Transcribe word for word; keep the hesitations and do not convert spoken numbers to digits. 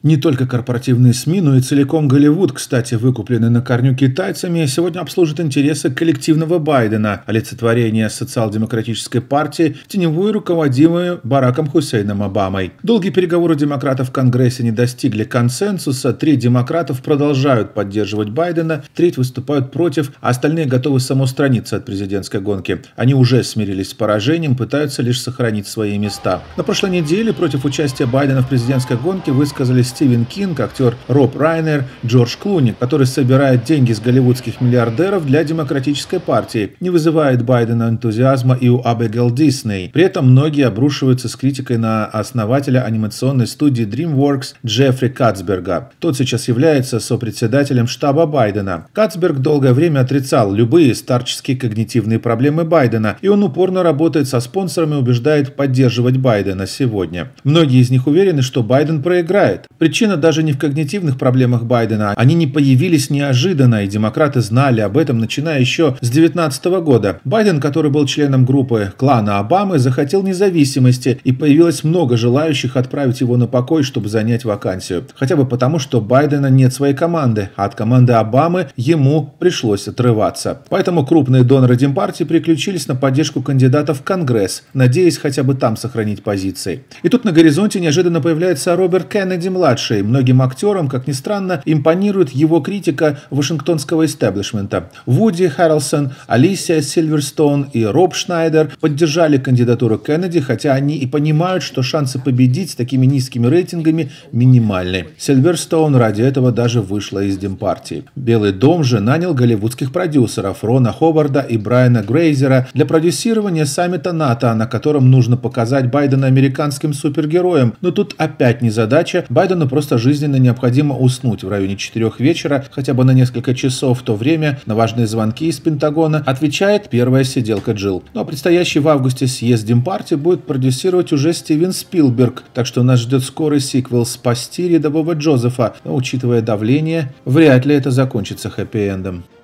Не только корпоративные СМИ, но и целиком Голливуд, кстати, выкупленный на корню китайцами, сегодня обслужит интересы коллективного Байдена, олицетворения социал-демократической партии, теневую руководимую Бараком Хусейном Обамой. Долгие переговоры демократов в Конгрессе не достигли консенсуса, три демократов продолжают поддерживать Байдена, треть выступают против, а остальные готовы самоустраниться от президентской гонки. Они уже смирились с поражением, пытаются лишь сохранить свои места. На прошлой неделе против участия Байдена в президентской гонке высказались Стивен Кинг, актер Роб Райнер, Джордж Клуни, который собирает деньги с голливудских миллиардеров для демократической партии. Не вызывает Байдена энтузиазма и у Абигейл Дисней. При этом многие обрушиваются с критикой на основателя анимационной студии DreamWorks Джеффри Катцберга. Тот сейчас является сопредседателем штаба Байдена. Катцберг долгое время отрицал любые старческие когнитивные проблемы Байдена, и он упорно работает со спонсорами и убеждает поддерживать Байдена сегодня. Многие из них уверены, что Байден проиграет. Причина даже не в когнитивных проблемах Байдена. Они не появились неожиданно, и демократы знали об этом, начиная еще с две тысячи девятнадцатого года. Байден, который был членом группы клана Обамы, захотел независимости, и появилось много желающих отправить его на покой, чтобы занять вакансию. Хотя бы потому, что Байдена нет своей команды, а от команды Обамы ему пришлось отрываться. Поэтому крупные доноры Демпартии переключились на поддержку кандидатов в Конгресс, надеясь хотя бы там сохранить позиции. И тут на горизонте неожиданно появляется Роберт Кеннеди-младший. Многим актерам, как ни странно, импонирует его критика вашингтонского истеблишмента. Вуди Харрельсон, Алисия Сильверстоун и Роб Шнайдер поддержали кандидатуру Кеннеди, хотя они и понимают, что шансы победить с такими низкими рейтингами минимальны. Сильверстоун ради этого даже вышла из Демпартии. Белый дом же нанял голливудских продюсеров Рона Ховарда и Брайана Грейзера для продюсирования саммита НАТО, на котором нужно показать Байдена американским супергероем. Но тут опять незадача. Байдену просто жизненно необходимо уснуть в районе четырех вечера, хотя бы на несколько часов. В то время на важные звонки из Пентагона отвечает первая сиделка Джилл. Ну а предстоящий в августе съезд Демпартии будет продюсировать уже Стивен Спилберг, так что нас ждет скорый сиквел «Спасти рядового Джозефа». Но, учитывая давление, вряд ли это закончится хэппи-эндом.